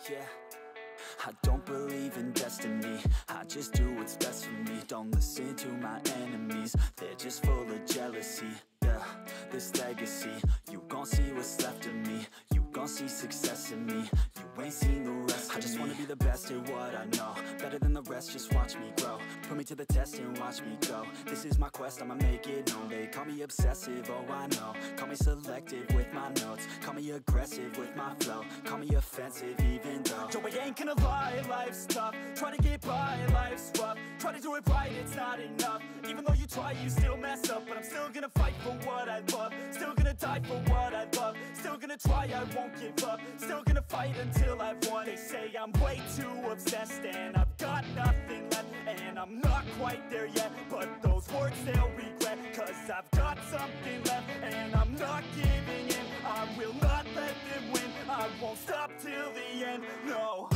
yeah. I don't believe in destiny, I just do what's best for me. Don't listen to my enemies, they're just full of jealousy. Yeah, this legacy, you gon' see what's left of me. You gon' see success in me, you ain't seen the rest of me. I just wanna be the best at what I know, better than the rest, just watch me grow. Put me to the test and watch me go. This is my quest, I'ma make it known. They call me obsessive, oh I know. Call me selective with my notes, call me aggressive with my flow, call me offensive even though Joe, I ain't gonna lie, life's tough. Try to get by, life's rough. Try to do it right, it's not enough. Even though you try, you still mess up. But I'm still gonna fight for what I love, still gonna die for what I love, still gonna try, I won't give up, still gonna fight until I've won. They say I'm way too obsessed and I've got nothing left, and I'm not quite there yet, but those words they'll regret, cause I've got something left and I'm not giving in. I will not let them win, I won't stop till the end, no.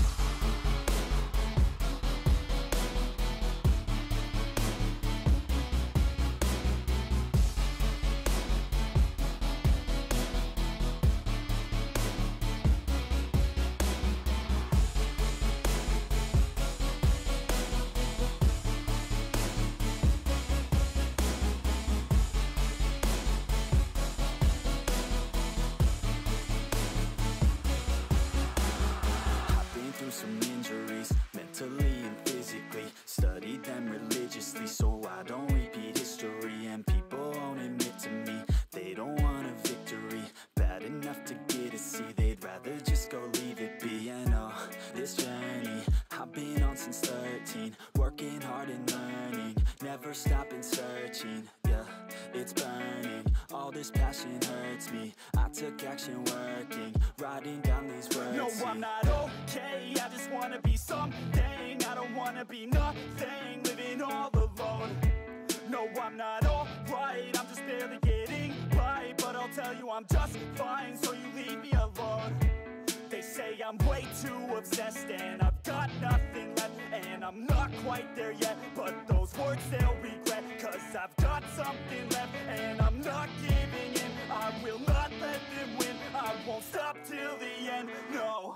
Some injuries, mentally and physically. Studied them religiously so I don't repeat history. And people won't admit to me they don't want a victory bad enough to get a C. They'd rather just go leave it be. And oh, this journey I've been on since 13, working hard and learning, never stopping searching. Yeah, it's burning, all this passion hurts me. I took action working, writing down these words. No, I'm not okay, I just wanna be something. I don't wanna be nothing, living all alone. No, I'm not alright, I'm just barely getting by. But I'll tell you I'm just fine, so you leave me alone. They say I'm way too obsessed and I've got nothing left, and I'm not quite there yet, but those words they'll regret, cause I've got something left and I'm not giving in. I will not let them win, I won't stop till the end, no.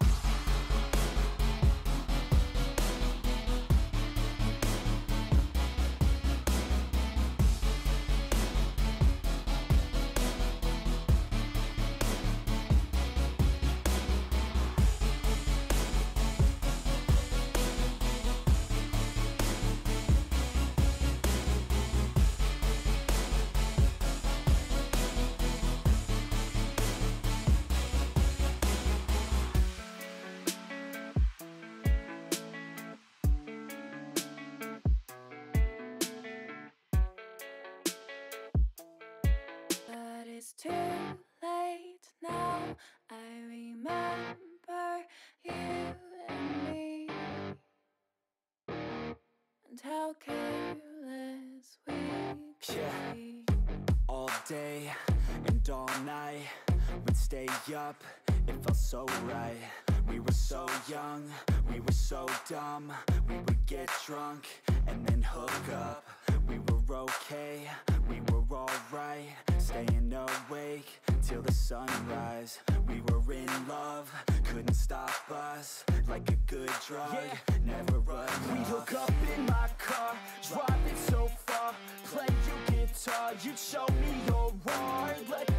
It's too late now, I remember you and me, and how careless we could be. All day and all night, we'd stay up, it felt so right. We were so young, we were so dumb. We would get drunk and then hook up. We were okay, we were alright, staying awake till the sunrise. We were in love, couldn't stop us, like a good drug, never run off. We'd hook up in my car, drive it so far, play your guitar, you'd show me your art, let